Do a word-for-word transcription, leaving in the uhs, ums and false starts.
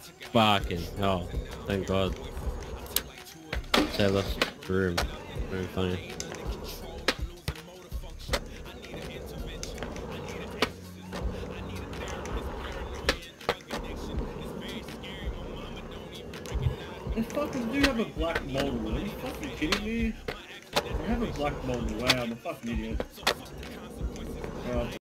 Fucking hell. Thank God. Save us room. Very funny. This fuckers do have a black modal. Are you fucking kidding me? They have a black modal. Wow, I'm a fucking idiot. Uh,